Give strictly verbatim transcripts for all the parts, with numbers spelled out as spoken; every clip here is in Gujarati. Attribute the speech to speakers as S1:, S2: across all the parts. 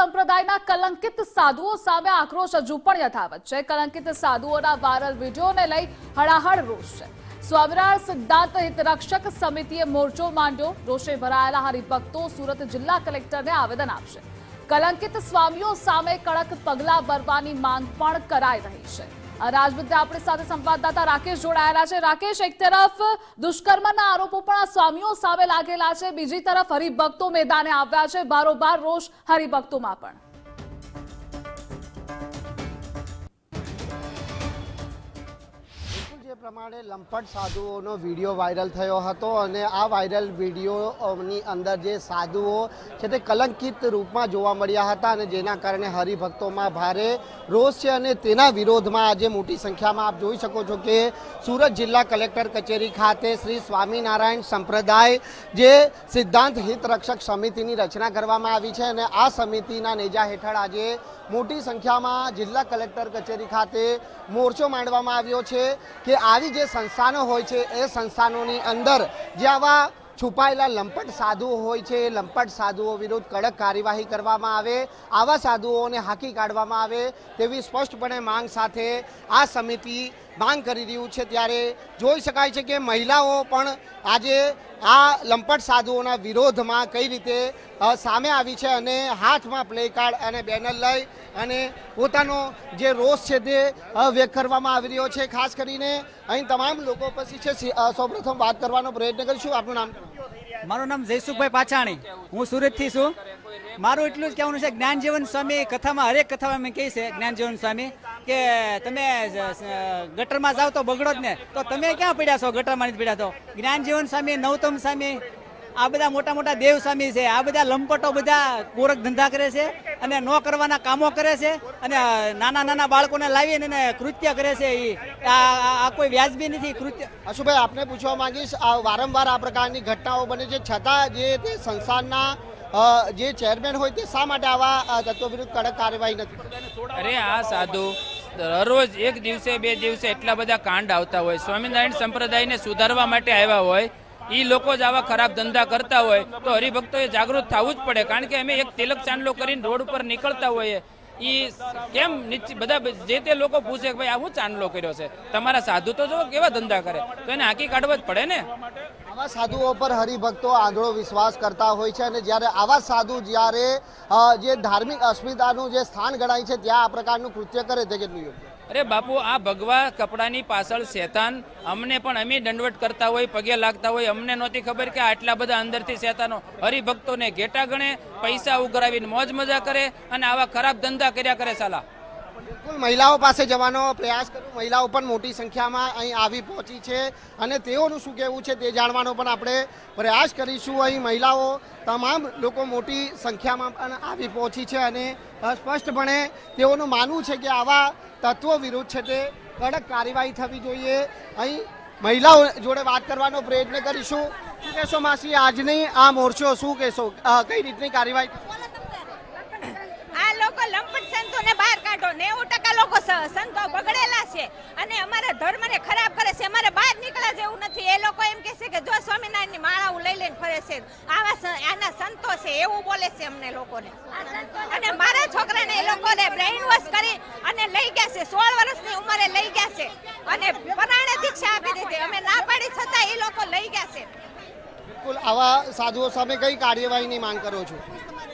S1: સંપ્રદાયના કલંકિત સાધુઓ સામે આક્રોશ હજુ પણ યથાવત છે। કલંકિત સાધુઓના વાયરલ વિડીયોને લઈ હળાહળ રોષ છે। સ્વામિનારાયણ સિદ્ધાંત હિતરક્ષક સમિતિએ મોરચો માંડ્યો। રોષે ભરાયેલા હરિભક્તો સુરત જિલ્લા કલેક્ટરને આવેદન આપશે। કલંકિત સ્વામીઓ સામે કડક પગલાં ભરવાની માંગ પણ કરાઈ રહી છે। રાજમુદ્દે આપણી સાથે સંવાદદાતા રાકેશ જોડાયેલા છે। રાકેશ, એક તરફ દુષ્કર્મના આરોપો પણ આ સ્વામીઓ સામે લાગેલા છે, બીજી તરફ હરિભક્તો મેદાને આવ્યા છે। બારોબાર રોષ હરિભક્તોમાં પણ।
S2: પ્રમાણે લંપટ સાધુઓનો વિડીયો વાયરલ થયો હતો અને આ વાયરલ વિડીયોની અંદર જે સાધુઓ છે તે કલંકિત રૂપમાં જોવા મળ્યા હતા અને જેના કારણે હરિભક્તોમાં ભારે રોષ છે અને તેના વિરોધમાં આજે મોટી સંખ્યામાં આપ જોઈ શકો છો કે સુરત જિલ્લા કલેક્ટર કચેરી ખાતે શ્રી સ્વામિનારાયણ સંપ્રદાય જે સિદ્ધાંત હિત રક્ષક સમિતિની રચના કરવામાં આવી છે અને આ સમિતિના નેજા હેઠળ આજે મોટી સંખ્યામાં જિલ્લા કલેક્ટર કચેરી ખાતે મોરચો માંડવામાં આવ્યો છે કે આવી જે સંસ્થાનો હોય છે એ સંસ્થાનોની અંદર જે આવા છુપાયેલા લંપટ સાધુઓ હોય છે એ લંપટ સાધુઓ વિરુદ્ધ કડક કાર્યવાહી કરવામાં આવે, આવા સાધુઓને હાંકી કાઢવામાં આવે તેવી સ્પષ્ટપણે માંગ સાથે આ સમિતિ માંગ કરી રહ્યું છે। ત્યારે જોઈ શકાય છે કે મહિલાઓ પણ આજે આ લંપટ સાધુઓના વિરોધમાં કઈ રીતે સામે આવી છે અને હાથમાં પ્લે કાર્ડ અને બેનર લઈ અને પોતાનો જે રોષ છે તે વ્યક્ત કરવામાં આવી રહ્યો છે। ખાસ કરીને અહીં તમામ લોકો ઉપસ્થિત છે। સૌપ્રથમ વાત કરવાનો પ્રયત્ન કરીશું। આપનું નામ?
S3: મારું નામ જયસુખભાઈ પાછાણી, હું સુરતથી છું। મારું એટલું જ કહેવાનું છે, જ્ઞાનજીવન સ્વામી કથામાં હરેક કથામાં મેં કહે છે જ્ઞાનજીવન સ્વામી કે તમે ગટરમાં જાઓ તો બગડો જ ને, તો તમે ક્યાં પડ્યા છો? ગટરમાં નથી પડ્યા તો જ્ઞાનજીવન સ્વામી, નવતમ સ્વામી, આ બધા મોટા મોટા દેવ સ્વામી છે। આ બધા લંપટો બધા ગોરખ ધંધા કરે છે અને ન કરવાના કામો કરે છે અને નાના નાના બાળકોને લાવીને એને કૃત્ય કરે છે। આ કોઈ વ્યાજબી નથી કૃત્ય।
S2: અશુભાઈ, આપને પૂછવા માંગીશ, આ વારંવાર આ પ્રકારની ઘટનાઓ બને છે છતાં જે તે સંસ્થાનના જે ચેરમેન હોય તે શા માટે આવા તત્વો વિરુદ્ધ કડક કાર્યવાહી નથી?
S4: અરે આ સાધુ દરરોજ એક દિવસે બે દિવસે એટલા બધા કાંડ આવતા હોય, સ્વામિનારાયણ સંપ્રદાયને સુધારવા માટે આવ્યા હોય, એ લોકો જ આવા ખરાબ ધંધા કરતા હોય તો હરિભક્તોએ જાગૃત થવું જ પડે। કારણ કે અમે એક તિલક ચાંદલો કરીને રોડ ઉપર નીકળતા હોઈએ, એ કેમ બધા જે તે લોકો પૂછે કે ભાઈ આ હું ચાંદલો કર્યો છે, તમારા સાધુ તો જો કેવા ધંધા કરે, તો એને હાંકી કાઢવા જ પડે ને।
S2: આવા સાધુઓ પર હરિભક્તો આંધળો વિશ્વાસ કરતા હોય છે અને જ્યારે આવા સાધુ જ્યારે જે ધાર્મિક અસ્મિતાનું જે સ્થાન ગણાય છે ત્યાં આ પ્રકારનું કૃત્ય કરે તે કેટલું યોગ્ય?
S4: અરે બાપુ, આ ભગવા કપડાની પાછળ શેતાન, અમને પણ અમે દંડવટ કરતા હોય, પગે લાગતા હોય, અમને નહોતી ખબર કે આટલા બધા અંદરથી શેતાનો હરિભક્તોને ઘેટા ગણે, પૈસા ઉઘરાવીને મોજ મજા કરે અને આવા ખરાબ ધંધા કર્યા કરે સાલા।
S2: બિલકુલ, મહિલાઓ પાસે જવાનો પ્રયાસ કરું। મહિલાઓ પણ મોટી સંખ્યામાં અહીં આવી પહોંચી છે અને તેઓનું શું કહેવું છે તે જાણવાનો પણ આપણે પ્રયાસ કરીશું। અહીં મહિલાઓ તમામ લોકો મોટી સંખ્યામાં પણ આવી પહોંચી છે અને સ્પષ્ટપણે તેઓનું માનવું છે કે આવા તત્વો વિરુદ્ધ છે તે કડક કાર્યવાહી થવી જોઈએ। અહીં મહિલાઓ જોડે વાત કરવાનો પ્રયત્ન કરીશું। શું કહેશો માસી, આજની આ મોરચો શું કહેશો, કઈ રીતની કાર્યવાહી?
S5: આ લોકો લંપટ સંતોને બહાર કાઢો। નેવું ટકા લોકો સંતો બગડેલા છે અને અમારા ધર્મને ખરાબ કરે છે, અમારે બહાર નીકળ્યા જેવું નથી। એ લોકો એમ કહે છે કે જો સ્વામિનારાયણની માળાઓ લઈ લઈને ફરે છે, આવા આના સંતો છે એવું બોલે છે અમને લોકોને। અને મારા છોકરાને એ લોકોને બ્રેઇન વોશ કરી અને લઈ ગયા છે, સોળ વર્ષની ઉંમરે લઈ ગયા છે અને પરાણે દીક્ષા આપી દીધી, અમે ના પાડી છતાં એ લોકો લઈ ગયા છે।
S2: બિલકુલ, આવા સાધુઓ સામે કઈ કાર્યવાહીની માંગ કરો છો?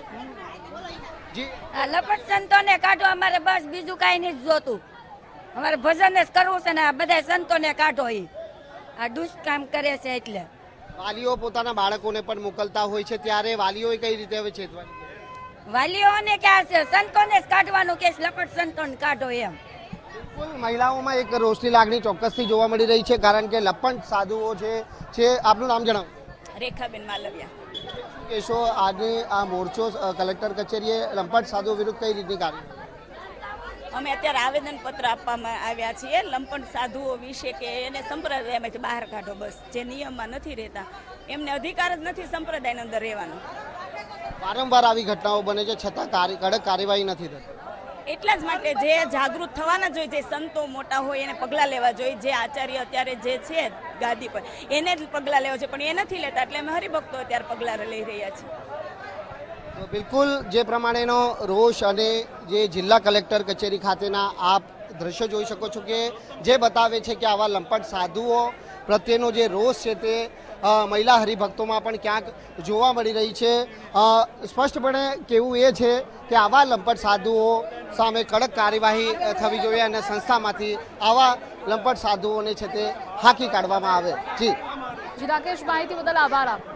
S6: લપટ સંતોને કાઢો, અમારે બસ બીજું કઈ નથી જોતું, અમારે ભજન જ કરવું છે ને આ બધા સંતોને કાઢો। એ આ દુષ્કામ કરે છે એટલે
S2: વાલીઓ પોતાના બાળકોને પણ મોકલતા હોય છે, ત્યારે વાલીઓ કઈ રીતે હવે ચેતવાની?
S6: વાલીઓને ક્યાં છે, સંતોને જ કાઢવાનું કે લપટ સંતોને કાઢો એમ।
S2: બિલકુલ, મહિલાઓમાં એક રોષની લાગણી ચોક્કસથી જોવા મળી રહી છે કારણ કે લપટ સાધુઓ છે। આપનું નામ જણાવો?
S7: રેખાબેન માલવિયા।
S2: કહેશો આજની આ મોરચો કલેક્ટર કચેરીએ લંપટ સાધુઓ વિરુદ્ધ કઈ રીતની કાર્યવાહી?
S7: અમે અત્યારે આવેદન પત્ર આપવામાં આવ્યા છીએ લંપટ સાધુઓ વિશે કે એને સંપ્રદાયમાંથી બહાર કાઢો, બસ જે નિયમમાં નથી રહેતા એમને અધિકાર જ નથી સંપ્રદાયની અંદર રહેવાનો।
S2: વારંવાર આવી ઘટનાઓ બને છે છતાં કડક કાર્યવાહી નથી થતી,
S7: એટલા જ માટે જે જાગૃત થવાના જોઈએ, જે સંતો મોટા હોય એને પગલાં લેવા જોઈએ, જે આચાર્ય અત્યારે જે છે ગાદી પર એને જ પગલાં લેવા છે પણ એ નથી લેતા, એટલે અમે હરિભક્તો અત્યારે પગલાં લઈ રહ્યા છીએ।
S2: બિલકુલ જે પ્રમાણેનો રોષ અને જે જિલ્લા કલેક્ટર કચેરી ખાતેના આપ દ્રશ્યો જોઈ શકો છો કે જે બતાવે છે કે આવા લંપટ સાધુઓ પ્રત્યેનો જે રોષ છે તે મહિલા હરિભક્તોમાં પણ ક્યાંક જોવા મળી રહી છે। સ્પષ્ટપણે કહેવું એ છે કે આવા લંપટ સાધુઓ સામે કડક કાર્યવાહી થવી જોઈએ અને સંસ્થામાંથી આવા લંપટ સાધુઓને છે તે હાંકી કાઢવામાં આવે। જી
S1: જી રાકેશ, માહિતી બદલ આભાર આપનો।